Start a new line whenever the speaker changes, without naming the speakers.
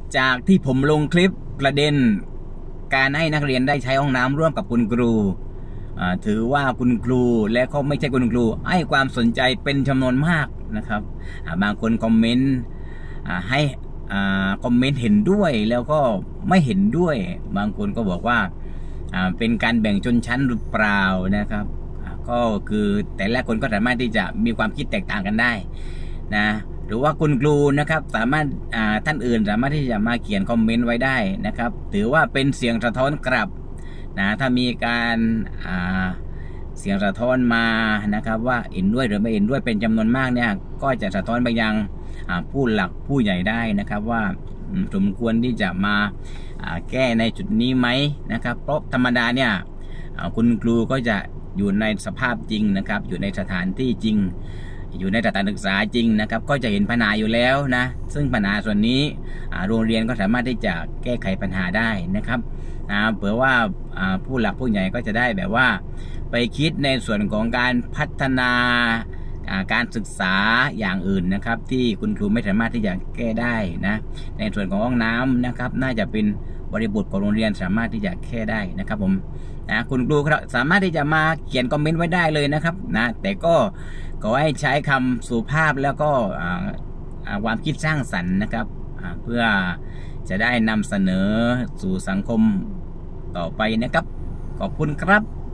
จากที่ผมลงคลิปประเด็นการให้นักเรียนได้ใช้ห้องน้ำร่วมกับคุณครูถือว่าคุณครูและก็ไม่ใช่คุณครูให้ความสนใจเป็นจำนวนมากนะครับบางคนคอมเมนต์ให้คอมเมนต์เห็นด้วยแล้วก็ไม่เห็นด้วยบางคนก็บอกว่าเป็นการแบ่งชนชั้นหรือเปล่านะครับก็คือแต่ละคนก็สามารถที่จะมีความคิดแตกต่างกันได้นะหรือว่าคุณครูนะครับสามารถท่านอื่นสามารถที่จะมาเขียนคอมเมนต์ไว้ได้นะครับถือว่าเป็นเสียงสะท้อนกลับนะถ้ามีการเสียงสะท้อนมานะครับว่าเห็นด้วยหรือไม่เห็นด้วยเป็นจำนวนมากเนี่ยก็จะสะท้อนไปยังผู้หลักผู้ใหญ่ได้นะครับว่าสมควรที่จะมาแก้ในจุดนี้ไหมนะครับเพราะธรรมดาเนี่ยคุณครูก็จะอยู่ในสภาพจริงนะครับอยู่ในสถานที่จริงอยู่ในสถานศึกษาจริงนะครับก็จะเห็นปัญหาอยู่แล้วนะซึ่งปัญหาส่วนนี้โรงเรียนก็สามารถที่จะแก้ไขปัญหาได้นะครับเผื่อว่าผู้หลักผู้ใหญ่ก็จะได้แบบว่าไปคิดในส่วนของการพัฒนาการศึกษาอย่างอื่นนะครับที่คุณครูไม่สามารถที่จะแก้ได้นะในส่วนของห้องน้ำนะครับน่าจะเป็นบริบทของโรงเรียนสามารถที่จะแก้ได้นะครับผมคุณครูสามารถที่จะมาเขียนคอมเมนต์ไว้ได้เลยนะครับนะแต่ก็ขอให้ใช้คำสุภาพแล้วก็ความคิดสร้างสรรค์นะครับเพื่อจะได้นำเสนอสู่สังคมต่อไปนะครับขอบคุณครับ